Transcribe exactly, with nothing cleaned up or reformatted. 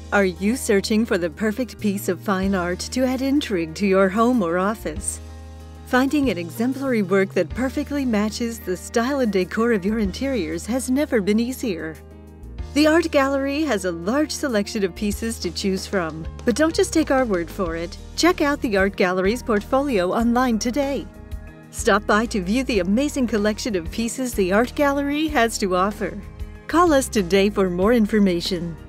Are you searching for the perfect piece of fine art to add intrigue to your home or office? Finding an exemplary work that perfectly matches the style and decor of your interiors has never been easier. The Art Gallery has a large selection of pieces to choose from, but don't just take our word for it. Check out the Art Gallery's portfolio online today. Stop by to view the amazing collection of pieces the Art Gallery has to offer. Call us today for more information.